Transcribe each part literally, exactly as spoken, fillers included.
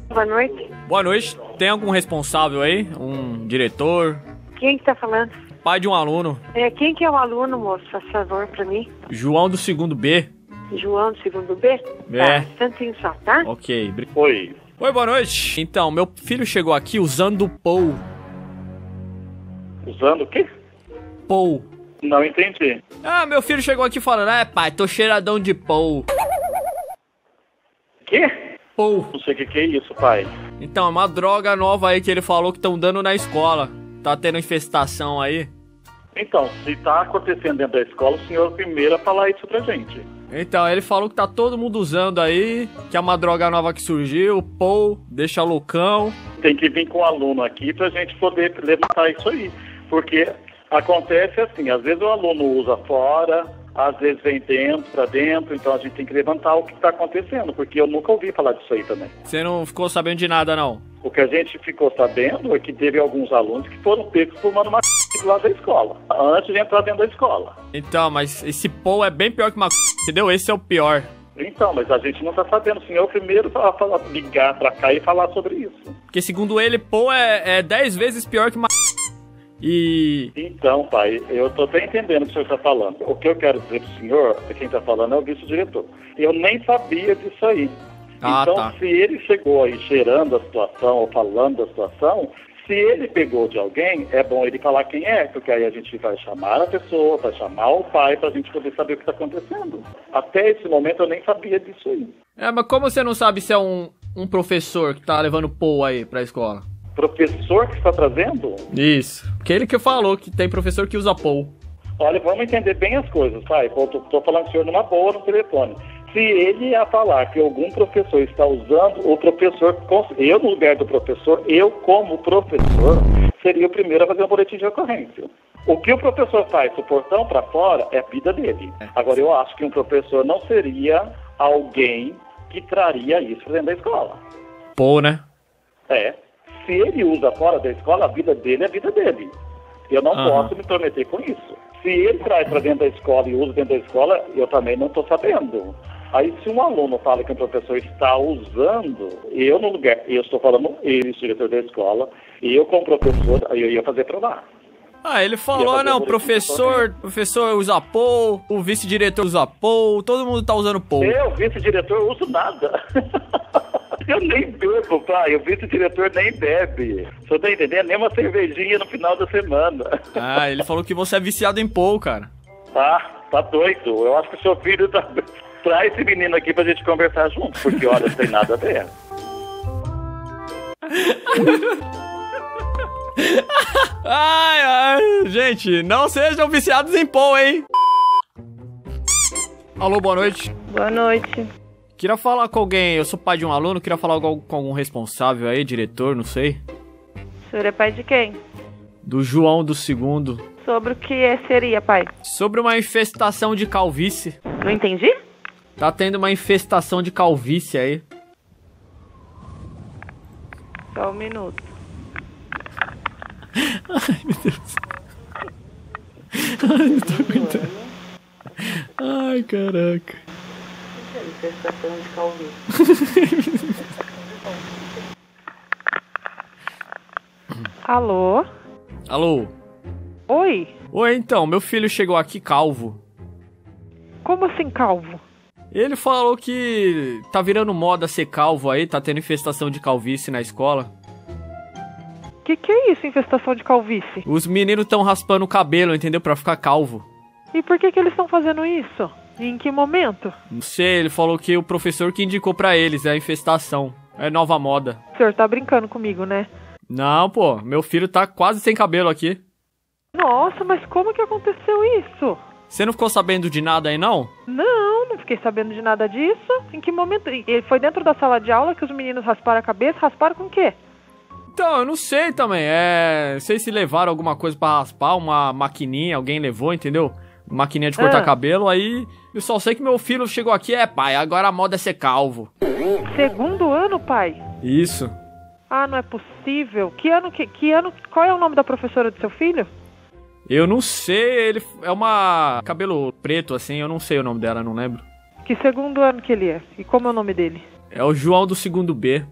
Boa noite. Boa noite. Tem algum responsável aí? Um diretor? Quem que tá falando? Pai de um aluno. É, quem que é o aluno, moço? Faz favor pra mim. João do segundo B. João do segundo B? É. Tá, instantinho só, tá? Ok. Oi. Oi, boa noite. Então, meu filho chegou aqui usando o Pou. Usando o quê? Pou. Não entendi. Ah, meu filho chegou aqui falando, é pai, tô cheiradão de Pou. Quê? Pou. Não sei o que, que é isso, pai. Então, é uma droga nova aí que ele falou que estão dando na escola. Tá tendo infestação aí. Então, se tá acontecendo dentro da escola, o senhor primeiro a falar isso pra gente. Então, ele falou que tá todo mundo usando aí, que é uma droga nova que surgiu, Pou, deixa loucão. Tem que vir com o aluno aqui pra gente poder levantar isso aí. Porque acontece assim, às vezes o aluno usa fora, às vezes vem dentro, pra dentro, então a gente tem que levantar o que tá acontecendo, porque eu nunca ouvi falar disso aí também. Você não ficou sabendo de nada, não? O que a gente ficou sabendo é que teve alguns alunos que foram pegos fumando uma c... lá da escola, antes de entrar dentro da escola. Então, mas esse Pou é bem pior que uma c... entendeu? Esse é o pior. Então, mas a gente não tá sabendo. O senhor primeiro a falar, ligar pra cá e falar sobre isso. Porque segundo ele, Pou é, é dez vezes pior que uma c... E... Então, pai, eu tô até entendendo o que o senhor está falando. O que eu quero dizer pro senhor, quem tá falando é o vice-diretor. Eu nem sabia disso aí. Ah, então, tá. se ele chegou aí cheirando a situação ou falando da situação, se ele pegou de alguém, é bom ele falar quem é, porque aí a gente vai chamar a pessoa, vai chamar o pai pra gente poder saber o que tá acontecendo. Até esse momento eu nem sabia disso aí. É, mas como você não sabe se é um, um professor que tá levando Pou aí pra escola? Professor que está trazendo? Isso. Porque ele que falou que tem professor que usa Pou. Olha, vamos entender bem as coisas, pai. Eu tô, tô falando com o senhor numa boa no telefone. Se ele ia falar que algum professor está usando, o professor, eu no lugar do professor, eu como professor, seria o primeiro a fazer um boletim de ocorrência. O que o professor faz do portão para fora é a vida dele. Agora, eu acho que um professor não seria alguém que traria isso dentro da escola. Pou, né? É. Se ele usa fora da escola, a vida dele é a vida dele. Eu não Aham. posso me intrometer com isso. Se ele traz para dentro da escola e usa dentro da escola, eu também não estou sabendo. Aí, se um aluno fala que um professor está usando, eu no lugar, eu estou falando, ele, diretor da escola, e eu como professor, aí eu ia fazer provar. Ah, ele falou, não, professor, professor usa Pou, o vice-diretor usa Pou, todo mundo tá usando Pou. Eu, vice-diretor, uso nada. Eu nem bebo, pai, o vice-diretor nem bebe. Você tá entendendo? Nem uma cervejinha no final da semana. Ah, ele falou que você é viciado em Pou, cara. Tá, tá doido. Eu acho que o seu filho tá... Traz esse menino aqui pra gente conversar junto, porque olha, não tem nada a ver. Ai, ai, gente, não sejam viciados em Pou, hein? Alô, boa noite. Boa noite. Queria falar com alguém, eu sou pai de um aluno, queria falar com com algum responsável aí, diretor, não sei. O senhor é pai de quem? Do João do segundo. Sobre o que seria, pai? Sobre uma infestação de calvície. Não entendi? Tá tendo uma infestação de calvície aí. Só um minuto. Ai, meu Deus. Ai, não tô aguentando. Ai, caraca. Infestação de calvície. Alô? Alô? Oi? Oi, então, meu filho chegou aqui calvo. Como assim calvo? Ele falou que tá virando moda ser calvo aí, tá tendo infestação de calvície na escola. Que que é isso, infestação de calvície? Os meninos tão raspando o cabelo, entendeu? Pra ficar calvo. E por que que eles estão fazendo isso? E em que momento? Não sei, ele falou que o professor que indicou pra eles é a infestação. É nova moda. O senhor tá brincando comigo, né? Não, pô, meu filho tá quase sem cabelo aqui. Nossa, mas como que aconteceu isso? Você não ficou sabendo de nada aí, não? Não, não fiquei sabendo de nada disso. Em que momento? Ele foi dentro da sala de aula que os meninos rasparam a cabeça? Rasparam com o quê? Então, eu não sei também. É. Não sei se levaram alguma coisa pra raspar, uma maquininha, alguém levou, entendeu? Maquininha de cortar Ah. cabelo, aí. Eu só sei que meu filho chegou aqui, é, pai, agora a moda é ser calvo. Segundo ano, pai? Isso. Ah, não é possível. Que ano que, que ano? Qual é o nome da professora do seu filho? Eu não sei, ele é uma cabelo preto assim, eu não sei o nome dela, não lembro. Que segundo ano que ele é? E como é o nome dele? É o João do segundo B.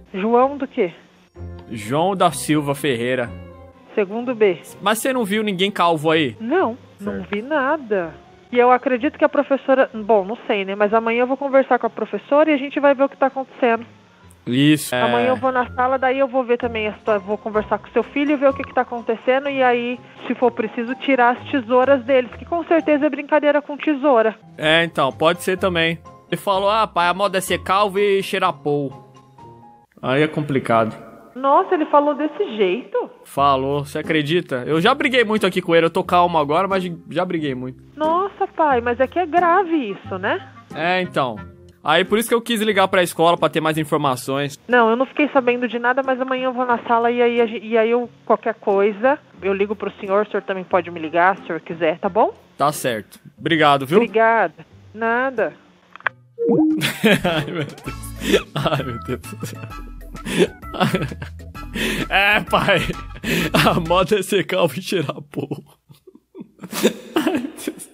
João do quê? João da Silva Ferreira. Segundo B. Mas você não viu ninguém calvo aí? Não, não vi nada. E eu acredito que a professora... Bom, não sei, né? Mas amanhã eu vou conversar com a professora e a gente vai ver o que tá acontecendo. Isso. É... Amanhã eu vou na sala, daí eu vou ver também a história. Vou conversar com seu filho e ver o que que tá acontecendo. E aí, se for preciso, tirar as tesouras deles. Que com certeza é brincadeira com tesoura. É, então, pode ser também. Ele falou, ah, pai, a moda é ser calvo e cheirar pó. Aí é complicado. Nossa, ele falou desse jeito? Falou, você acredita? Eu já briguei muito aqui com ele, eu tô calmo agora, mas já briguei muito. Nossa, pai, mas é que é grave isso, né? É, então. Aí por isso que eu quis ligar pra escola pra ter mais informações. Não, eu não fiquei sabendo de nada, mas amanhã eu vou na sala e aí, e aí eu, qualquer coisa, eu ligo pro senhor, o senhor também pode me ligar, se o senhor quiser, tá bom? Tá certo. Obrigado, viu? Obrigada. Nada. Ai, meu Deus. Ai, meu Deus do céu. É, pai. A moda é ser calvo e cheirar pó. Ai, Deus.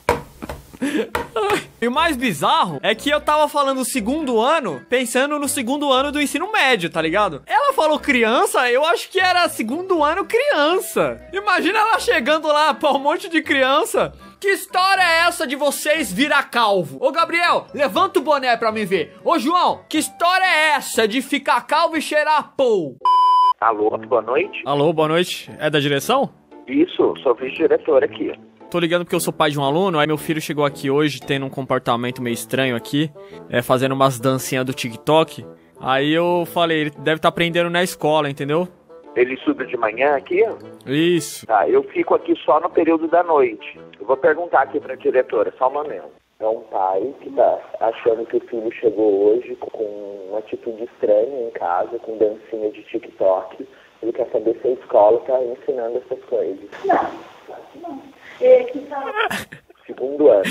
Ai. E o mais bizarro é que eu tava falando segundo ano, pensando no segundo ano do ensino médio, tá ligado? Ela falou criança, eu acho que era segundo ano criança. Imagina ela chegando lá pra um monte de criança. Que história é essa de vocês virar calvo? Ô, Gabriel, levanta o boné pra mim ver. Ô, João, que história é essa de ficar calvo e cheirar pó? Alô, boa noite. Alô, boa noite. É da direção? Isso, sou vice-diretor aqui. Tô ligando porque eu sou pai de um aluno, aí meu filho chegou aqui hoje tendo um comportamento meio estranho aqui, é, fazendo umas dancinhas do TikTok. Aí eu falei, ele deve estar aprendendo na escola, entendeu? Ele estuda de manhã aqui? Isso. Tá, eu fico aqui só no período da noite. Eu vou perguntar aqui pra diretora, só um momento. É um pai que tá achando que o filho chegou hoje com uma atitude estranha em casa, com dancinha de TikTok. Ele quer saber se a escola tá ensinando essas coisas. Não, não. É que tá... Segundo ano.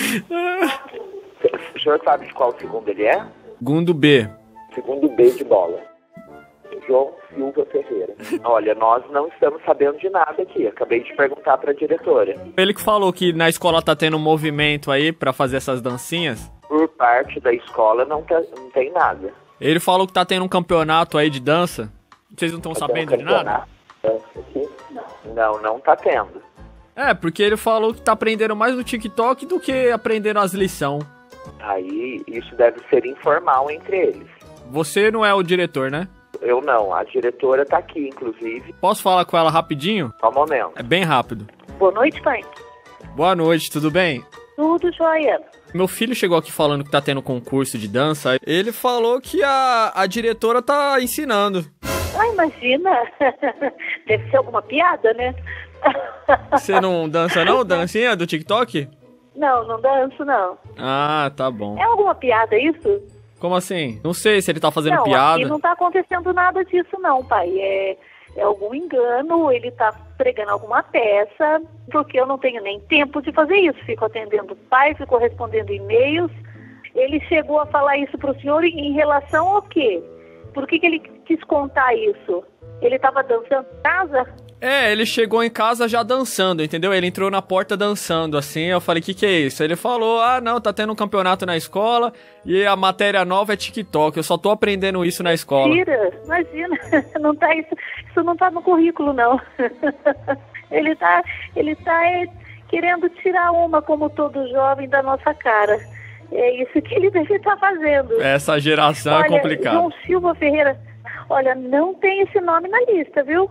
O senhor sabe de qual segundo ele é? Segundo B. Segundo B de bola. João Silva Ferreira. Olha, nós não estamos sabendo de nada aqui. Acabei de perguntar pra diretora. Ele que falou que na escola tá tendo um movimento aí pra fazer essas dancinhas. Por parte da escola não, tá, não tem nada. Ele falou que tá tendo um campeonato aí de dança. Vocês não estão sabendo um de nada? Dança aqui? Não, não tá tendo. É, porque ele falou que tá aprendendo mais no TikTok do que aprendendo as lições. Aí, isso deve ser informal entre eles. Você não é o diretor, né? Eu não, a diretora tá aqui, inclusive. Posso falar com ela rapidinho? Só um momento. É bem rápido. Boa noite, pai. Boa noite, tudo bem? Tudo jóia. Meu filho chegou aqui falando que tá tendo concurso de dança. Ele falou que a, a diretora tá ensinando. Ah, imagina. Deve ser alguma piada, né? Você não dança não? Dancinha do TikTok? Não, não danço, não. Ah, tá bom. É alguma piada isso? Como assim? Não sei se ele tá fazendo não, piada. Aqui não tá acontecendo nada disso não, pai. É, é algum engano, ele tá pregando alguma peça, porque eu não tenho nem tempo de fazer isso. Fico atendendo o pai, fico respondendo e-mails. Ele chegou a falar isso pro senhor em relação ao quê? Por que que ele quis contar isso? Ele tava dançando em casa? É, ele chegou em casa já dançando, entendeu? Ele entrou na porta dançando, assim, eu falei, que que é isso? Ele falou, ah, não, tá tendo um campeonato na escola e a matéria nova é TikTok, eu só tô aprendendo isso na escola. Mentira, imagina, não tá isso, isso não tá no currículo, não. Ele tá, ele tá é, querendo tirar uma, como todo jovem, da nossa cara. É isso que ele deve estar fazendo. Essa geração olha, é complicada. João Silva Ferreira, olha, não tem esse nome na lista, viu?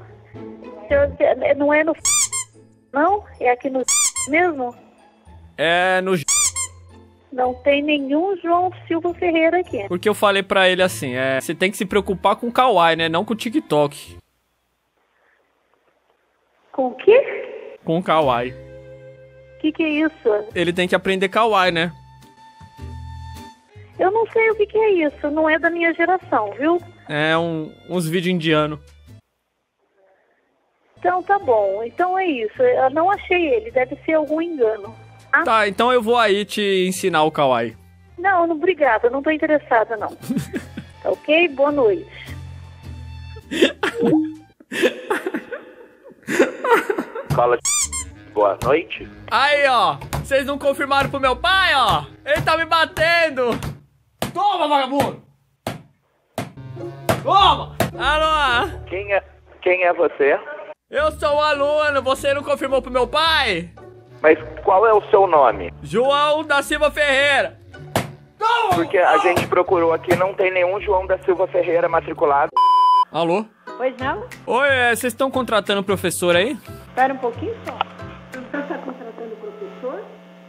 Não é no... Não? É aqui no... mesmo? É no... Não tem nenhum João Silva Ferreira aqui. Porque eu falei pra ele assim, é, você tem que se preocupar com o Kawaii, né? Não com o TikTok. Com o quê? Com o Kawaii. O que que é isso? Ele tem que aprender Kawaii, né? Eu não sei o que que é isso. Não é da minha geração, viu? É um, uns vídeos indianos. Então tá bom, então é isso. Eu não achei ele, deve ser algum engano. Ah? Tá, então eu vou aí te ensinar o Kawaii. Não, não, obrigada, não tô interessada não. Tá ok? Boa noite. Fala, boa noite. Aí, ó, vocês não confirmaram pro meu pai, ó? Ele tá me batendo. Toma, vagabundo. Toma! Alô? Quem é, quem é você? Eu sou o aluno, você não confirmou pro meu pai? Mas qual é o seu nome? João da Silva Ferreira. Porque a gente procurou aqui, não tem nenhum João da Silva Ferreira matriculado. Alô? Pois não? Oi, é, vocês estão contratando professor aí? Espera um pouquinho só. Você está contratando professor?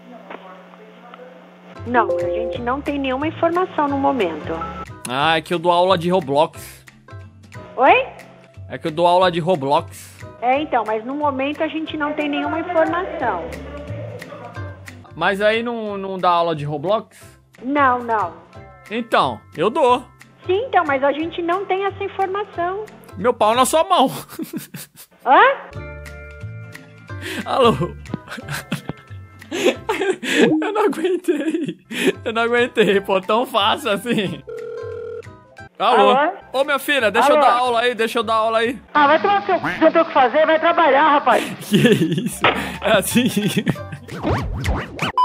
Não, a gente não tem nenhuma informação no momento. Ah, é que eu dou aula de Roblox. Oi? É que eu dou aula de Roblox. É, então, mas no momento a gente não tem nenhuma informação. Mas aí não, não dá aula de Roblox? Não, não. Então, eu dou. Sim, então, mas a gente não tem essa informação. Meu pau na sua mão. Hã? Alô? Eu não aguentei. Eu não aguentei, pô, tão fácil assim. Alô? Alô? Ô, minha filha, deixa Alô? eu dar aula aí, deixa eu dar aula aí. Ah, vai tomar seu c... Não tem o que fazer, vai trabalhar, rapaz. Que isso? É assim.